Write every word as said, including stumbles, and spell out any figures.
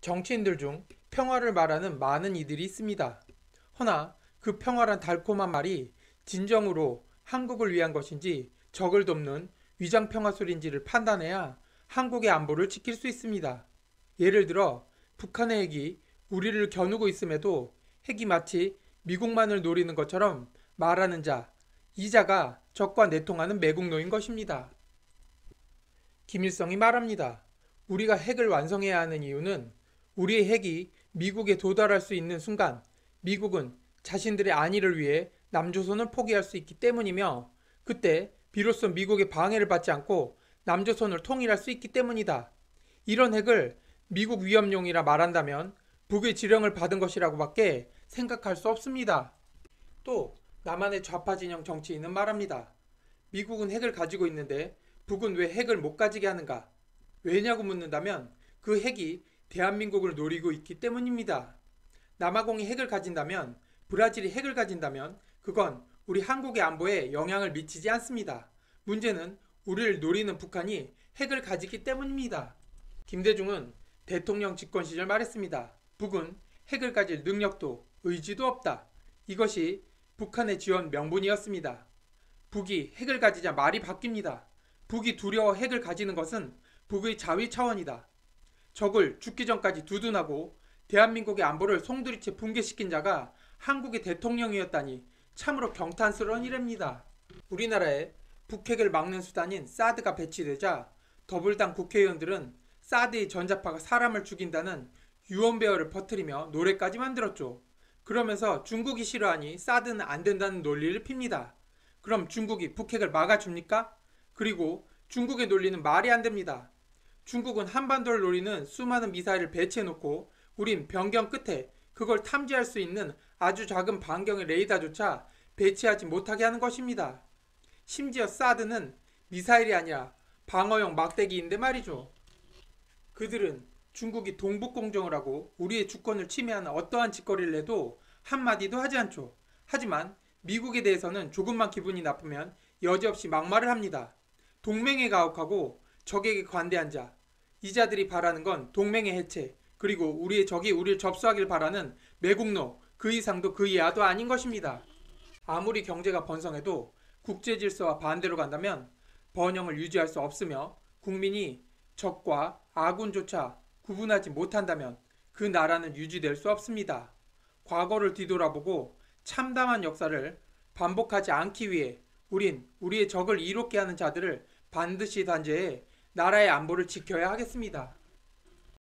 정치인들 중 평화를 말하는 많은 이들이 있습니다. 허나 그 평화란 달콤한 말이 진정으로 한국을 위한 것인지 적을 돕는 위장평화술인지를 판단해야 한국의 안보를 지킬 수 있습니다. 예를 들어 북한의 핵이 우리를 겨누고 있음에도 핵이 마치 미국만을 노리는 것처럼 말하는 자, 이 자가 적과 내통하는 매국노인 것입니다. 김일성이 말합니다. 우리가 핵을 완성해야 하는 이유는 우리의 핵이 미국에 도달할 수 있는 순간 미국은 자신들의 안위를 위해 남조선을 포기할 수 있기 때문이며 그때 비로소 미국의 방해를 받지 않고 남조선을 통일할 수 있기 때문이다. 이런 핵을 미국 위협용이라 말한다면 북의 지령을 받은 것이라고밖에 생각할 수 없습니다. 또 남한의 좌파 진영 정치인은 말합니다. 미국은 핵을 가지고 있는데 북은 왜 핵을 못 가지게 하는가? 왜냐고 묻는다면 그 핵이 대한민국을 노리고 있기 때문입니다. 남아공이 핵을 가진다면, 브라질이 핵을 가진다면 그건 우리 한국의 안보에 영향을 미치지 않습니다. 문제는 우리를 노리는 북한이 핵을 가지기 때문입니다. 김대중은 대통령 집권 시절 말했습니다. 북은 핵을 가질 능력도 의지도 없다. 이것이 북한의 지원 명분이었습니다. 북이 핵을 가지자 말이 바뀝니다. 북이 두려워 핵을 가지는 것은 북의 자위 차원이다. 적을 죽기 전까지 두둔하고 대한민국의 안보를 송두리째 붕괴시킨 자가 한국의 대통령이었다니 참으로 경탄스러운 일입니다. 우리나라에 북핵을 막는 수단인 사드가 배치되자 더불당 국회의원들은 사드의 전자파가 사람을 죽인다는 유언배어를 퍼뜨리며 노래까지 만들었죠. 그러면서 중국이 싫어하니 사드는 안 된다는 논리를 핍니다. 그럼 중국이 북핵을 막아줍니까? 그리고 중국의 논리는 말이 안 됩니다. 중국은 한반도를 노리는 수많은 미사일을 배치해놓고 우린 변경 끝에 그걸 탐지할 수 있는 아주 작은 반경의 레이더조차 배치하지 못하게 하는 것입니다. 심지어 사드는 미사일이 아니라 방어용 막대기인데 말이죠. 그들은 중국이 동북공정을 하고 우리의 주권을 침해하는 어떠한 짓거리를 해도 한마디도 하지 않죠. 하지만 미국에 대해서는 조금만 기분이 나쁘면 여지없이 막말을 합니다. 동맹에 가혹하고 적에게 관대한 자, 이 자들이 바라는 건 동맹의 해체, 그리고 우리의 적이 우리를 접수하길 바라는 매국노, 그 이상도 그 이하도 아닌 것입니다. 아무리 경제가 번성해도 국제 질서와 반대로 간다면 번영을 유지할 수 없으며 국민이 적과 아군조차 구분하지 못한다면 그 나라는 유지될 수 없습니다. 과거를 뒤돌아보고 참담한 역사를 반복하지 않기 위해 우린 우리의 적을 이롭게 하는 자들을 반드시 단죄해 나라의 안보를 지켜야 하겠습니다.